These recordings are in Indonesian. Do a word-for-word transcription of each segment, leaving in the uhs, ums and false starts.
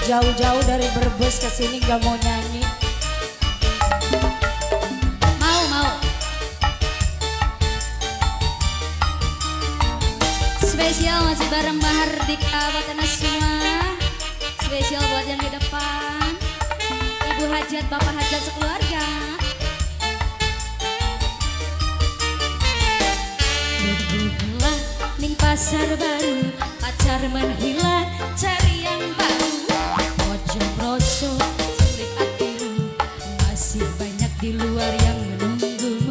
jauh-jauh dari Brebes ke sini gak mau nyanyi. Mau, mau. Spesial masih bareng Mahardika buat anda semua. Spesial buat yang di depan. Ibu hajat, bapak hajat sekeluarga. Bubulah ning pasar baru, pacar menghilang, cari yang baru. Ojo proso, sulit hatimu, masih banyak di luar yang menunggumu.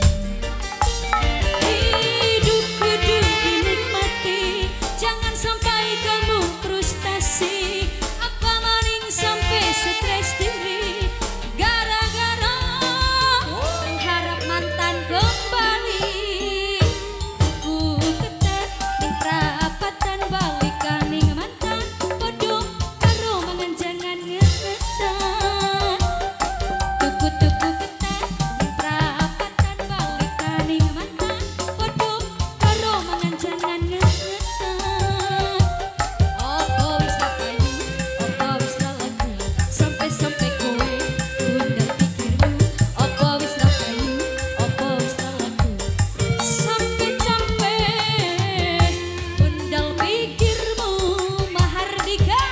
Hidup hidup dinikmati, jangan sampai kamu frustasi. Apa maning sampai stres diri, gara-gara mengharap mantan kembali. Ku ketat ning perapatan balikan ning mantan, podo karo mangan jangan ngetetan. Tuku-tuku ketat ning perapatan balikan ning mantan, podo karo mangan jangan ngetetan. Opo wis lakuin, opo wis lakuin, sampai-sampai kowe undang pikirmu. Opo wis lakuin, opo wis lakuin, sampai capek undang pikirmu. Mahardika,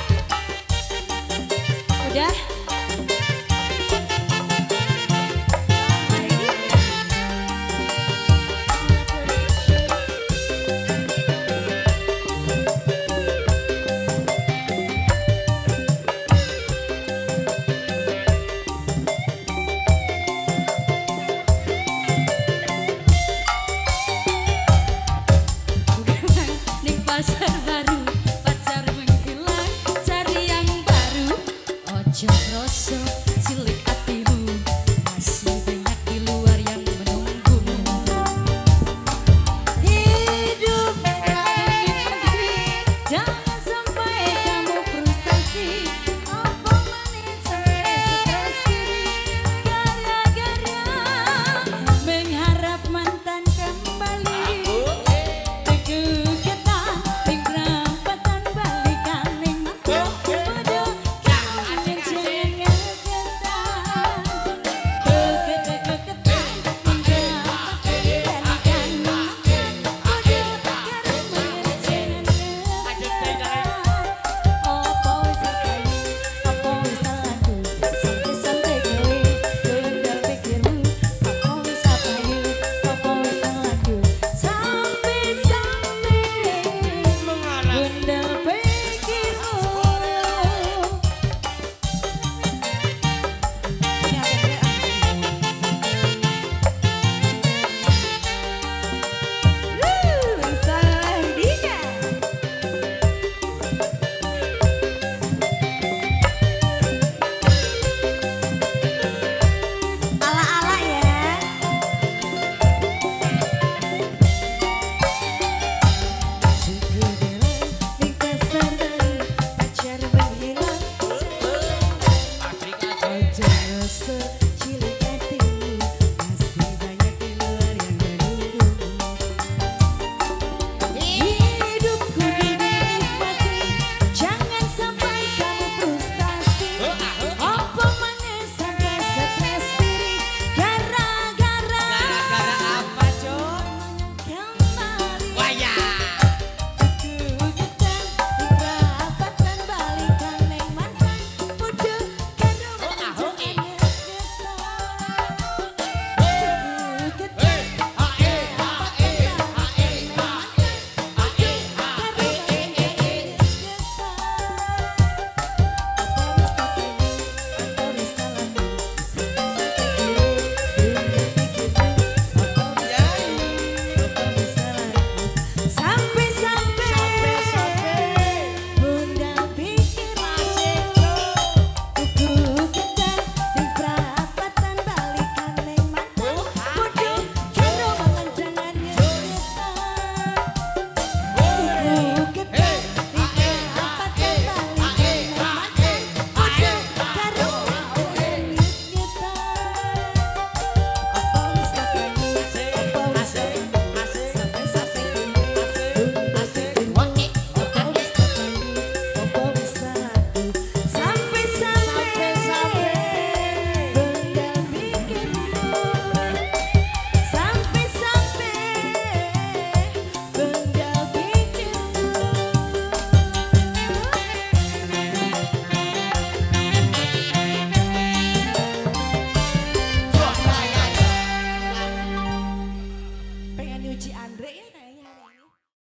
udah. Ning pasar baru, pacar menghilang, cari yang baru. Ojo